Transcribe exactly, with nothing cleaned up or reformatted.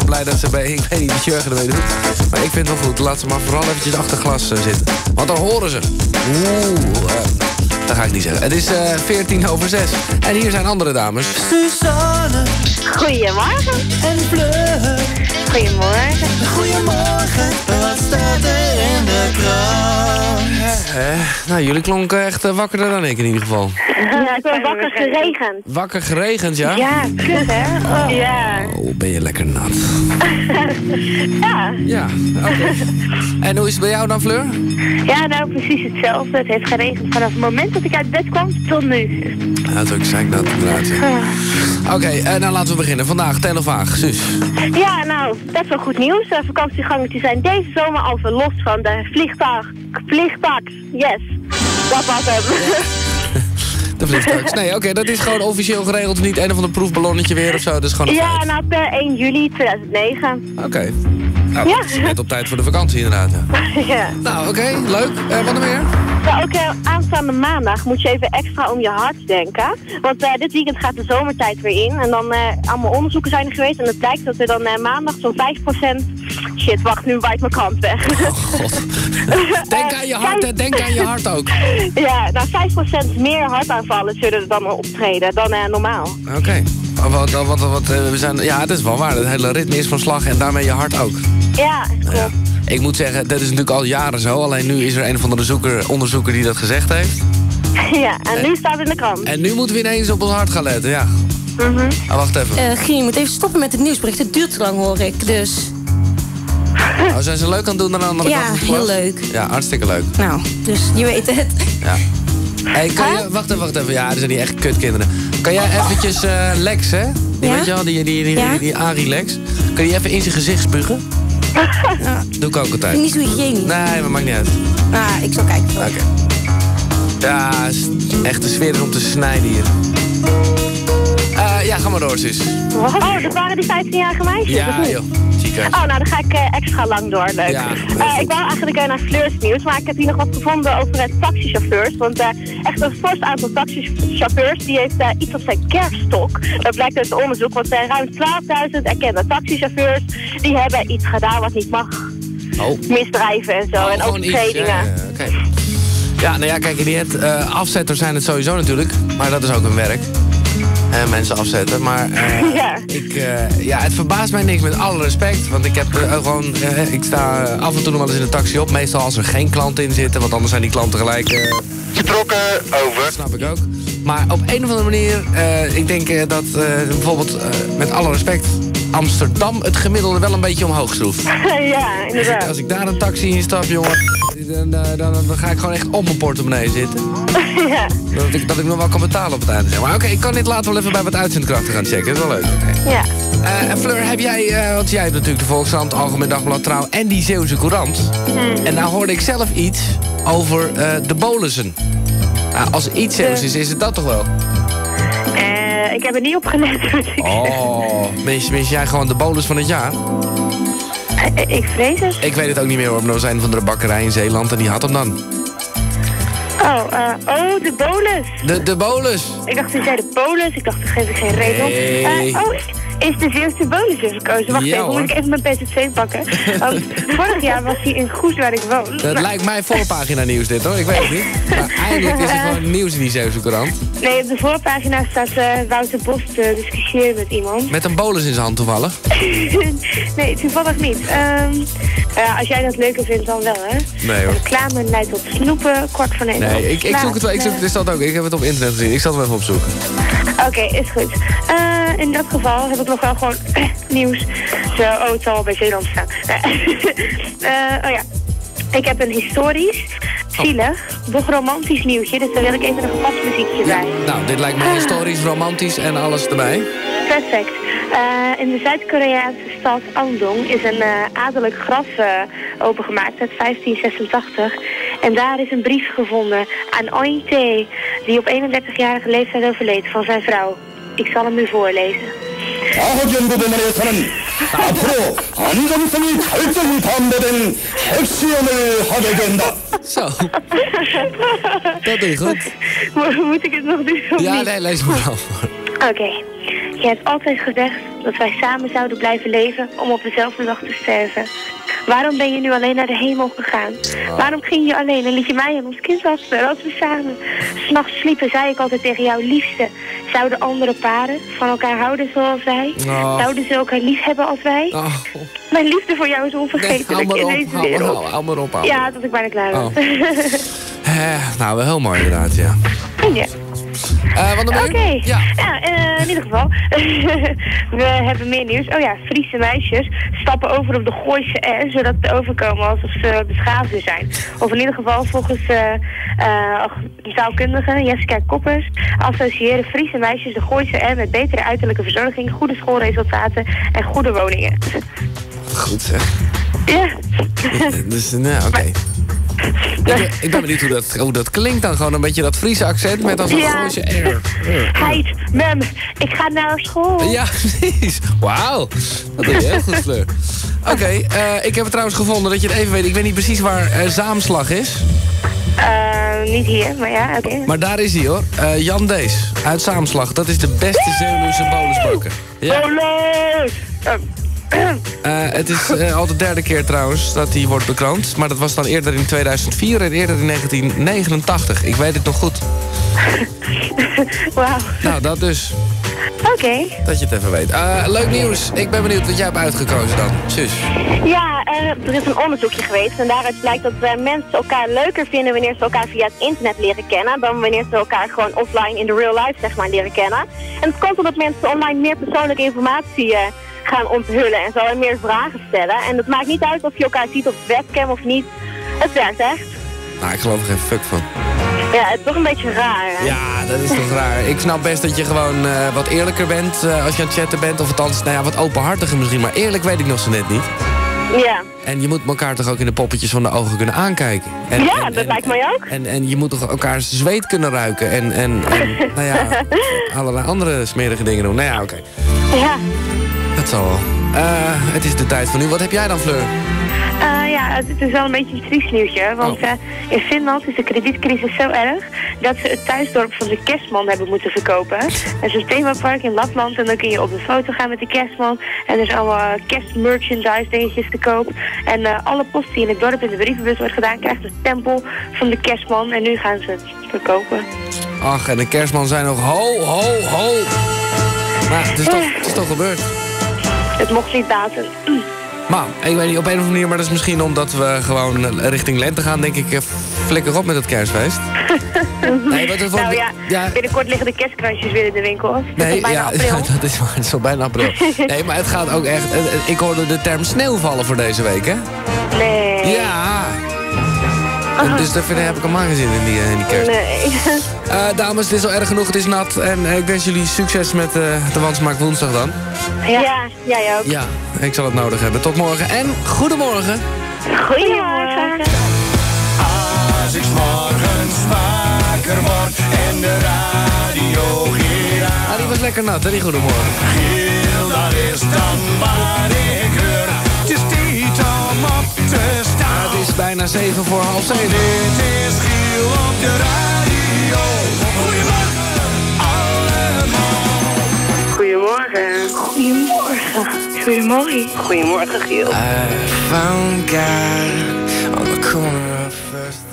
ben blij dat ze bij, ik weet niet wat Jurgen ermee doet. Maar ik vind het wel goed. Laat ze maar vooral eventjes achter glas uh, zitten. Want dan horen ze. Oeh, uh, dat ga ik niet zeggen. Het is uh, veertien over zes. En hier zijn andere dames. Suzanne. Goedemorgen. En Fleur. Goedemorgen. Goedemorgen. Wat staat er in de krant? Uh, nou, jullie klonken echt uh, wakkerder dan ik in ieder geval. Ja, ik ben wakker geregend. Wakker geregend, ja? Ja, kut hè? Oh. Ja. Oh, ben je lekker nat. Ja. Ja, oké. Okay. En hoe is het bij jou dan, Fleur? Ja, nou precies hetzelfde. Het heeft geregend vanaf het moment dat ik uit bed kwam tot nu. Ja, dat is ook zei ik dat inderdaad. Oké, okay, uh, nou laten we beginnen. Vandaag, tel of vaag, Suus. Ja, nou, best wel goed nieuws. De vakantiegangetjes zijn deze zomer al verlost van de vliegtuig. Vliegtax, yes. Dat was hem. De vliegtuig. Nee, oké, okay, dat is gewoon officieel geregeld. Niet een of ander proefballonnetje weer of zo. Dat is gewoon een ja, feit. nou per één juli tweeduizend negen. Oké. Okay. Nou, ja. dat is net op tijd voor de vakantie inderdaad. Ja. Ja. Nou, oké, okay, leuk. Uh, wat nog meer? Ja, ook uh, aanstaande maandag moet je even extra om je hart denken. Want uh, dit weekend gaat de zomertijd weer in. En dan uh, allemaal onderzoeken zijn er geweest. En het blijkt dat er dan uh, maandag zo'n vijf procent... Shit, wacht, nu waait mijn krant weg. Oh, god. Denk aan je hart, hè. Denk aan je hart ook. Ja, nou vijf procent meer hartaanvallen zullen er dan optreden dan uh, normaal. Oké. Okay. Wat, wat, wat, wat, we zijn, ja, het is wel waar. Het hele ritme is van slag en daarmee je hart ook. Ja, klopt. Ja. Ik moet zeggen, dat is natuurlijk al jaren zo. Alleen nu is er een of andere zoeker, onderzoeker die dat gezegd heeft. Ja, en, en nu staat het in de krant. En nu moeten we ineens op ons hart gaan letten, ja. Mm-hmm. Ah, wacht even. Uh, Gien, je moet even stoppen met het nieuwsbericht. Het duurt te lang, hoor ik, dus... Nou, zijn ze leuk aan het doen aan de andere ja, kant? Ja, heel leuk. Ja, hartstikke leuk. Nou, dus je weet het. Ja. Hey, kan je... Wacht even, wacht even. Ja, er zijn die echt kutkinderen. Kan jij eventjes uh, Lex, hè? Die, ja? Weet je wel, die, die, die, ja? die, die Arie Lex. Kun je die even in zijn gezicht spugen? Ja. Doe ik ook altijd. Niet zo hygiënisch. Nee, maar maakt niet uit. Ah, ik zal kijken. Oké. Okay. Ja, echt de sfeer is om te snijden hier. Uh, ja, ga maar door, zus. Oh, dat waren die vijftienjarige meisjes? Ja, joh. Ziekenhuis. Oh, nou dan ga ik uh, extra lang door. Leuk. Ja, uh, ik wou eigenlijk uh, naar Fleurs nieuws, maar ik heb hier nog wat gevonden over uh, taxichauffeurs. Want uh, echt een fors aantal taxichauffeurs die heeft uh, iets op zijn kerfstok. Dat blijkt uit het onderzoek, want uh, ruim twaalfduizend erkende taxichauffeurs die hebben iets gedaan wat niet mag. Oh. Misdrijven en zo, oh, en overtredingen. Ja, ja, ja, okay. Ja, nou ja, kijk, in die het, uh, afzetters zijn het sowieso natuurlijk, maar dat is ook hun werk. Uh, mensen afzetten, maar uh, ja. Ik, uh, ja, het verbaast mij niks met alle respect. Want ik heb uh, gewoon, uh, ik sta af en toe nog wel eens in een taxi op. Meestal als er geen klanten in zitten, want anders zijn die klanten gelijk... Uh, Getrokken, over. Dat snap ik ook. Maar op een of andere manier, uh, ik denk uh, dat uh, bijvoorbeeld, uh, met alle respect... Amsterdam het gemiddelde wel een beetje omhoog schroeft. Ja, inderdaad. Als ik daar een taxi in stap, jongen, dan, dan, dan, dan ga ik gewoon echt op mijn portemonnee zitten. Ja. Dat ik, dat ik nog wel kan betalen op het einde. Zeg maar oké, okay, ik kan dit later wel even bij wat uitzendkrachten gaan checken. Dat is wel leuk. Okay. Ja. Uh, en Fleur, heb jij, uh, want jij hebt natuurlijk de Volkskrant, Algemeen Dagblad, Trouw en die Zeeuwse Courant. Hmm. En nou hoorde ik zelf iets over uh, de bolussen. Uh, als er iets Zeeuws is, is het dat toch wel? Uh, ik heb er niet op gelet. Oh, mis, mis jij gewoon de bolus van het jaar? Uh, ik vrees het. Ik weet het ook niet meer hoor, maar er was een van de bakkerij in Zeeland en die had hem dan. Oh, uh, oh, de bolus. De, de bolus. Ik dacht, je zei de bolus. Ik dacht, daar geef ik geen reden op. Nee. Uh, oh, is de Zeeuwse bolus weer verkozen? Wacht ja, even, moet ik even mijn P Z C pakken? Want vorig jaar was hij in Goes waar ik woon. Dat maar... lijkt mij voorpagina nieuws dit hoor, ik weet het niet. Maar eindelijk is het gewoon nieuws in die Zeeuwse Courant. Nee, op de voorpagina staat uh, Wouter Bos te discussiëren met iemand. Met een bolus in zijn hand toevallig? Nee, toevallig niet. Um, uh, als jij dat leuker vindt, dan wel, hè? Nee hoor. Reclame leidt tot snoepen, kwart van één. Nee, ik, ik zoek het wel, ik zoek het, is dat ook. Ik heb het op internet gezien, ik zal het wel even opzoeken. Oké, okay, is goed. Uh, in dat geval heb ik nog wel gewoon uh, nieuws. Zo, oh, het zal bij Zeeland staan. uh, oh ja, ik heb een historisch, zielig, doch romantisch nieuwtje. Dus daar wil ik even een gepast muziekje ja, bij. Nou, dit lijkt me historisch, romantisch en alles erbij. Perfect. Uh, in de Zuid-Koreaanse stad Andong is een uh, adellijk graf uh, opengemaakt uit vijftien zesentachtig. En daar is een brief gevonden aan Oin Tae, die op eenendertigjarige leeftijd overleed van zijn vrouw. Ik zal hem u voorlezen. Zo. Dat doe je goed. Moet ik het nog doen? Ja, nee, lees maar al voor. Oké. Je hebt altijd gezegd dat wij samen zouden blijven leven om op dezelfde dag te sterven. Waarom ben je nu alleen naar de hemel gegaan? Waarom ging je alleen en liet je mij en ons kind achter als we samen? 'S Nachts sliepen, zei ik altijd tegen jou, liefste. Zouden andere paren van elkaar houden zoals wij? Oh. Zouden ze elkaar lief hebben als wij? Oh. Mijn liefde voor jou is Nee, onvergetelijk hou maar in op, deze hou maar, wereld. hou, hou maar op, hou Ja, dat ik bijna klaar ben. Oh. Eh, nou, wel heel mooi inderdaad, ja. Ja. Uh, wat nog meer? Oké, Ja. ja, uh, in ieder geval. We hebben meer nieuws. Oh ja, Friese meisjes stappen over op de Gooise R, zodat ze overkomen alsof ze beschaafder zijn. Of in ieder geval volgens uh, uh, taalkundige Jessica Koppers associëren Friese meisjes de Gooise R met betere uiterlijke verzorging, goede schoolresultaten en goede woningen. Goed zeg. Ja. Dus, nou, oké. Okay. Ik ben, ik ben benieuwd hoe dat, hoe dat klinkt dan. Gewoon een beetje dat Friese accent met als een Ja. Gooise R. Heid, mem, ik ga naar school. Ja, precies. Wauw. Dat doe je heel goed, Fleur. Oké, okay, uh, ik heb het trouwens gevonden dat je het even weet. Ik weet niet precies waar uh, Zaamslag is. Uh, niet hier, maar ja, oké. Okay. Maar daar is hij hoor. Uh, Jan Dees uit Zaamslag. Dat is de beste Zeeuwse bonusbakker. Ja. Bonus! Uh. Uh, het is uh, al de derde keer trouwens dat hij wordt bekroond. Maar dat was dan eerder in tweeduizend vier en eerder in negentien negenentachtig. Ik weet het nog goed. Wauw. Nou, dat dus. Oké. Okay. Dat je het even weet. Uh, leuk nieuws. Ik ben benieuwd wat jij hebt uitgekozen dan. Sus. Ja, uh, er is een onderzoekje geweest. En daaruit blijkt dat uh, mensen elkaar leuker vinden wanneer ze elkaar via het internet leren kennen. Dan wanneer ze elkaar gewoon offline in de real life zeg maar leren kennen. En het komt omdat mensen online meer persoonlijke informatie uh, gaan onthullen en zo en meer vragen stellen. En het maakt niet uit of je elkaar ziet op webcam of niet. Het werkt echt. Nou, ik geloof er geen fuck van. Ja, het is toch een beetje raar, hè? Ja, dat is toch raar. Ik snap best dat je gewoon uh, wat eerlijker bent uh, als je aan het chatten bent. Of althans, nou ja, wat openhartiger misschien. Maar eerlijk weet ik nog zo net niet. Ja. En je moet elkaar toch ook in de poppetjes van de ogen kunnen aankijken. En, ja, en, dat en, lijkt mij ook. En, en je moet toch elkaars zweet kunnen ruiken. En, en, en nou ja, allerlei andere smerige dingen doen. Nou ja, oké. Okay. Ja. Dat zal wel. Uh, het is de tijd van nu. Wat heb jij dan, Fleur? Uh, ja, het is wel een beetje een triest nieuwtje. Want oh. uh, in Finland is de kredietcrisis zo erg dat ze het thuisdorp van de kerstman hebben moeten verkopen. Er is een themapark in Lapland en dan kun je op de foto gaan met de kerstman. En er zijn allemaal kerstmerchandise dingetjes te koop. En uh, alle post die in het dorp in de brievenbus wordt gedaan krijgt een stempel van de kerstman. En nu gaan ze het verkopen. Ach, en de kerstman zijn nog ho, ho, ho. Maar het is toch, het is toch gebeurd. Het mocht niet baten. Maar, ik weet niet, op een of andere manier, maar dat is misschien omdat we gewoon richting lente gaan, denk ik, flikker op met het kerstfeest. Nee, wat het wordt, nou ja, ja, binnenkort liggen de kerstkransjes weer in de winkel. Het nee, is bijna ja, april. ja, dat is, het is al bijna april. Nee, maar het gaat ook echt, ik hoorde de term sneeuwvallen voor deze week, hè? Nee. Ja. En dus daar heb ik helemaal geen zin in die, in die kerst. Nee. Uh, dames, het is al erg genoeg, het is nat. En uh, ik wens jullie succes met uh, de Wansmaak woensdag dan. Ja. ja, jij ook. Ja, ik zal het nodig hebben. Tot morgen en goedemorgen. Goedemorgen. Als ik 's morgens wakker word en de radio hier aan. Ah, die was lekker nat, hè, die goedemorgen. Giel, dat is dan wat ik hoor. Het is tijd om op te staan. Het is bijna zeven voor half zeven. Dit is Giel op de radio. Goedemorgen, allemaal. Goedemorgen. Goedemorgen. Goedemorgen. Goedemorgen, Giel. I found God on the corner of First